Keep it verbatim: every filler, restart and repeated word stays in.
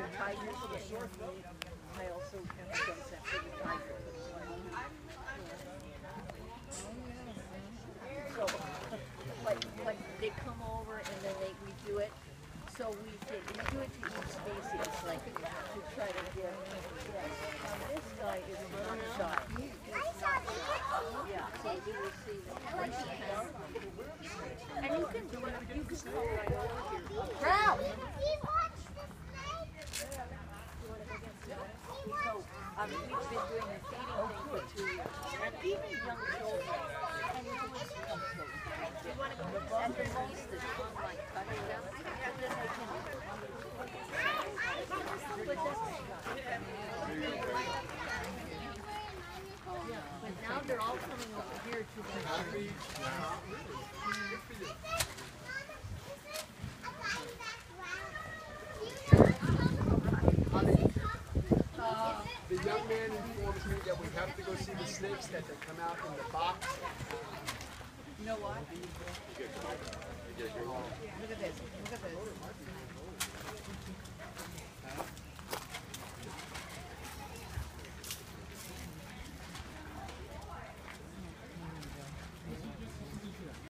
tigers getting on me. I also have done that for the tigers. So, like, like they come over and then they we do it. So we did, we do it to each species, like to try to get. Yes. Um, this guy is not shy. Yeah. So you will see that. And you can do it. You can come right over here. Ralph! So um, we've been doing the feeding thing for two years, and even young children. And you always come close. You want to go to the at the most there's one like cutting them, and then they can. But that's yeah. But now they're all coming over here to the. The young man informs me that we have to go see the snakes, that they come out in the box. You know what? Look at this. Look at